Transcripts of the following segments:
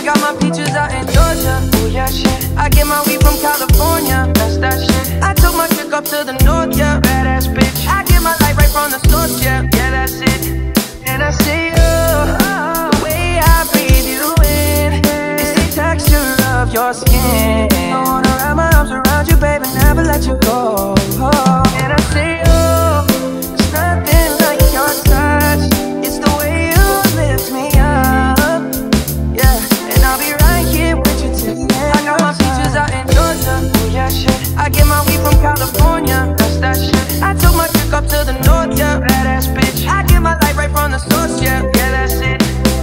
got my peaches out in Georgia, oh yeah shit. I get my weed from California, that's that shit. I took my chick up to the north, yeah, badass bitch. I get my light right from the source, yeah, yeah that's it. And I say, oh, the way I breathe you in is the texture of your skin. I wanna wrap my arms around you, baby, never let you go. And I say, oh, it's nothing like your touch. It's the way you lift me up, yeah. And I'll be right here with you till the end. I got my peaches out in Georgia, oh yeah shit. I get my weed from California, that's that shit. I took my chick up to the north, yeah, badass bitch. I get my light right from the source, yeah, yeah that's it.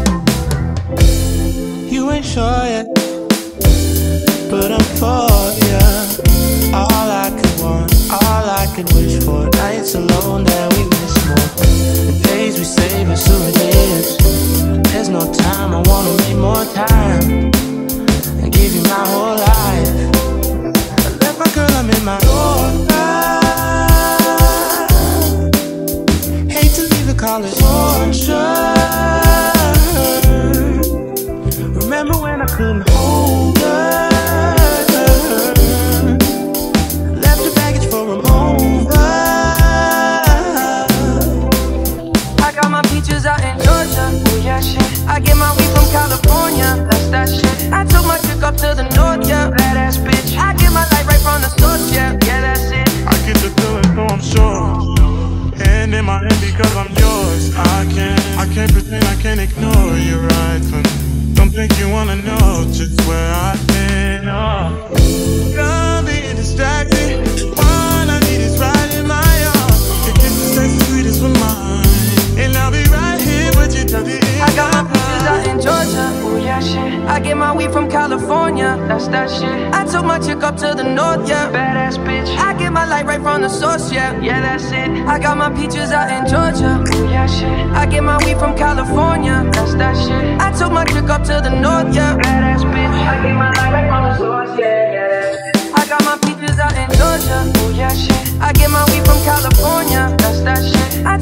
You ain't sure yet, but I'm for ya. All I could want, all I could wish for. Nights alone that we miss more. The days we save as souvenirs. There's no time, I wanna make more time and give you my whole life. I left my girl, I'm in my Yorker. Hate to leave it, call it torture. Remember when I couldn't hold her? Left the baggage for a mover. I got my peaches out in Georgia, oh yeah shit. I get my weed from California, that's that shit. I took my chick up to the north, yeah, badass bitch. I get my light right from the source, yeah, yeah that's it. I get the feeling, so I'm sure. Hand in my hand because I'm yours. I can't pretend, I can't ignore you right from me. Don't think you wanna know just where I've been. Done being distracted. All I need is right in my arms. Your kisses taste the sweetest with mine, and I'll be right here with you till the end. I got my peaches out in Georgia, oh yeah shit. I get my weed from California, that's that shit. I took my chick up to the north, yeah, badass bitch. I get my light right from the source, yeah, yeah that's it. I got my peaches out in Georgia, oh yeah shit. I get my weed from California, that's that shit. I took my chick up to the north, yeah, badass bitch. I get my light right from the source, yeah, yeah that's it. I got my peaches out in Georgia, oh yeah shit. I get my weed from California, that's that shit.